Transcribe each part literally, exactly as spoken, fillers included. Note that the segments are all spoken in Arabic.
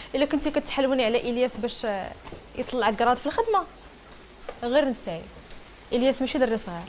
الا كنتي كتحلوني على الياس باش يطلع كراد في الخدمه غير نساي. الياس ماشي دري صغير.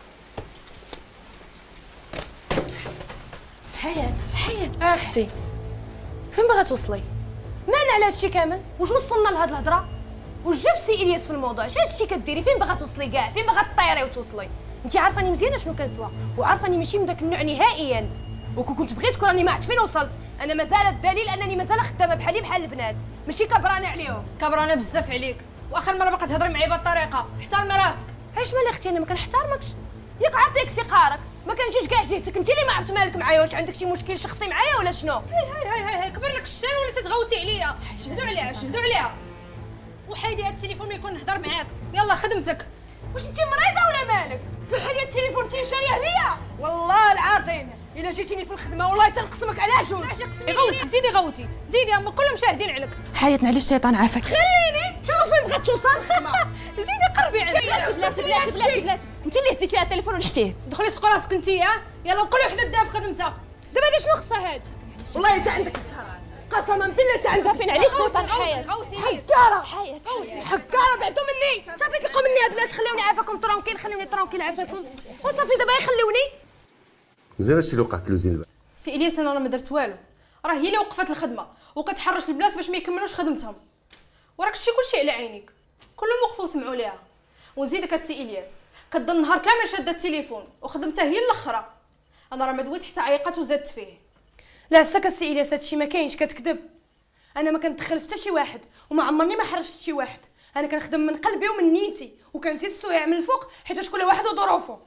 حياة حياة اختي فين باغا توصلي؟ مالنا على هادشي كامل؟ واش وصلنا لهاد الهضره؟ واش جاب سي الياس في الموضوع؟ اش هادشي كديري؟ فين باغا توصلي كاع؟ فين باغا طيري وتوصلي؟ انت عارفاني مزيانه شنو كنسوى، وعارفاني ماشي من داك النوع نهائيا، وكون كنت بغيت تكون راني ما عرفت فين وصلت. انا مازال الدليل انني مازال خدامه بحالي بحال البنات، ماشي كبرانه عليهم. كبرانه بزاف عليك، واخر مره باقا تهضري معايا بهاد الطريقه. احترمي راسك. علاش مالي اختي؟ انا ما كنحترمكش. ياك عطيك افتقارك، ما كنجيش كاع جهتك. انت اللي ما عرفت مالك معايا، واش عندك شي مشكل شخصي معايا ولا شنو؟ هاي هاي هاي هاي كبر لك الشان ولا تتغوتي عليا؟ شهدوا عليها شهدوا عليها. وحيدي هاد التليفون ملي يكون نهضر معاك. يلا خدمتك. واش انت مريضه ولا مالك؟ بحال التليفون انت جايه ليا والله العظيم الا جيتيني في الخدمه والله تنقسمك على جوج. غوتي زيدي غوتي زيدي، هما كلهم شاهدين عليك. حياتنا على الشيطان عافاك. خليني شوفي فين بغات توصل الخدمه. زيدي قربي عليا. بلاتي بلاتي بلاتي بلاتي انت اللي هزيتي على التليفون ونحتيه. دخلي سوق راسك انت. ها يلا كل وحده داها في خدمتها. دابا هادي شنو خصها هادي؟ والله انت عندك السهر قسما بالله انت عندك فين على الشيطان. حياة حكاره حياة حكاره بعدو مني. صافي طلقوا مني البنات، خليوني عافاكم ترونكيل، خليوني ترونكيل عافاكم وصافي. دابا يخلوني مزيان هادشي اللي وقع في لوزين. سي الياس انا راه ما درت والو، راه هي اللي وقفت الخدمه وكتحرش البنات باش ما يكملوش خدمتهم، وراك شتي كلشي على عينيك، كلهم وقفوا وسمعوا ليها. ونزيدك السي الياس كضل النهار كامل شاده التليفون وخدمتها هي الاخرى. انا راه ما دويت حتى عيقات وزادت فيه. لا ساك السي الياس هادشي ما كاينش، كتكذب. انا ما كندخل في حتى شي واحد وما عمرني ما حرشت شي واحد. انا كنخدم من قلبي ومن نيتي وكنزيد السويع من الفوق حيت كل واحد وظروفه.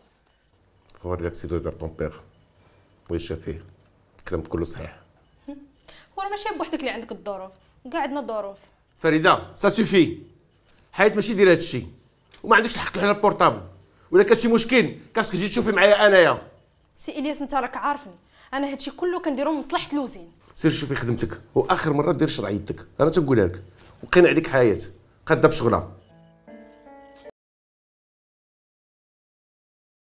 غور لك سيدو دار طون بيغ ويشا فيه الكلام كله صحيح. وراه ماشي بوحدك اللي عندك الظروف، كاع عندنا ظروف. فريده سا سوفي، حياه ماشي دير هادشي وما عندكش الحق على البورطابل. ولا كان شي مشكل كاسك تجي تشوفي معايا انايا. سي الياس انت راك عارفني انا هادشي كله كنديرو مصلحه لوزين. سير شوفي خدمتك واخر مره دير شرعيتك، انا تنقولها لك. وقينا عليك حياه قاده بشغلها.